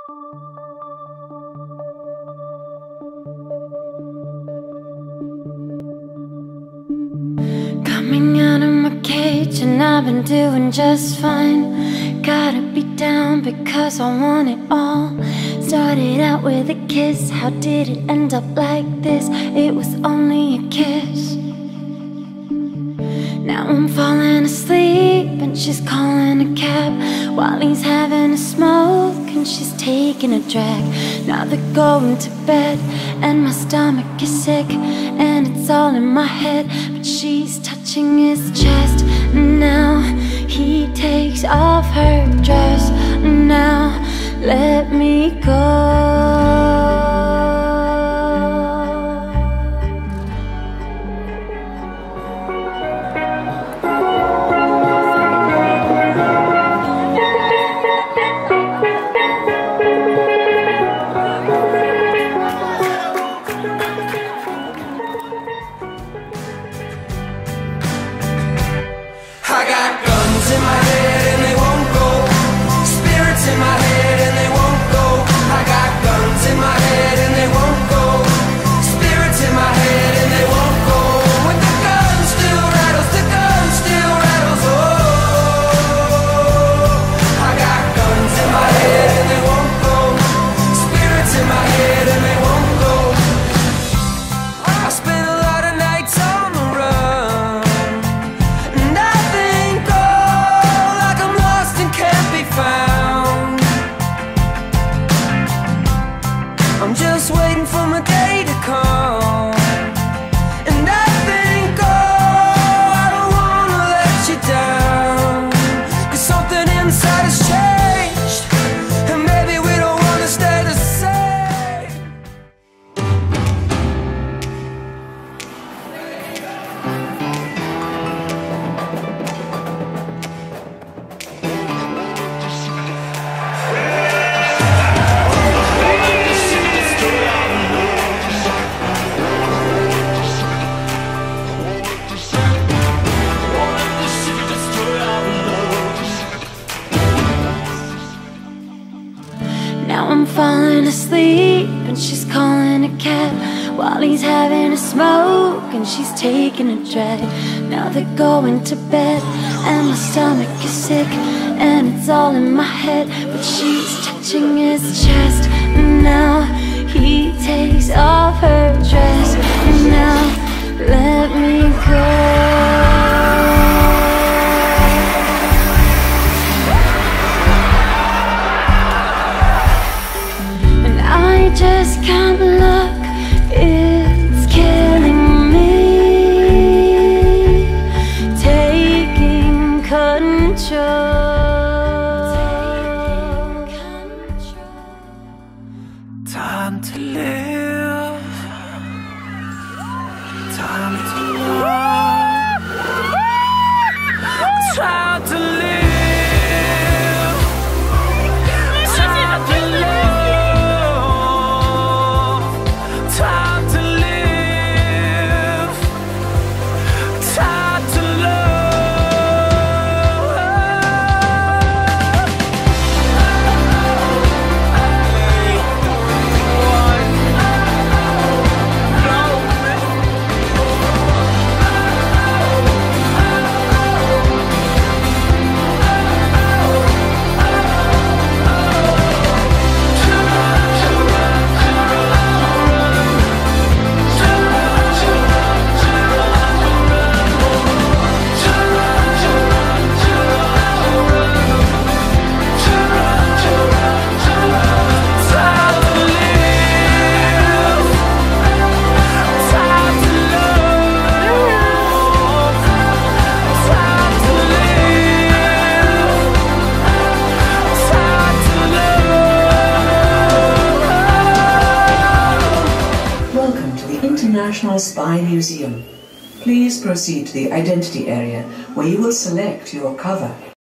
Coming out of my cage and I've been doing just fine. Gotta be down because I want it all. Started out with a kiss, how did it end up like this? It was only a kiss. Now I'm falling asleep and she's calling a cab while he's having a smoke and she's taking a drag. Now they're going to bed and my stomach is sick and it's all in my head, but she's touching his chest. Now he takes off her dress. Now let me go. I got guns in my head and they won't go. Spirits in my head and they won't go. I got guns in my head and they won't go. Spirits in my head and they won't go. When the gun still rattles, the gun still rattles. Oh, I got guns in my head and they won't go. Spirits in my head and they won't go. I spent a lot of nights on the run, and I think all like I'm lost and can't be found. I'm just waiting for my day to come, and I think I don't wanna let you down, 'cause something inside has changed, and maybe we don't wanna stay the same. Now I'm falling asleep and she's calling a cab while he's having a smoke and she's taking a drag. Now they're going to bed and my stomach is sick and it's all in my head, but she's touching his chest. Now he takes off her dress. Now let me go. I just can't look, it's killing me, taking control. Time to live, time to love, time to live. National Spy Museum. Please proceed to the identity area where you will select your cover.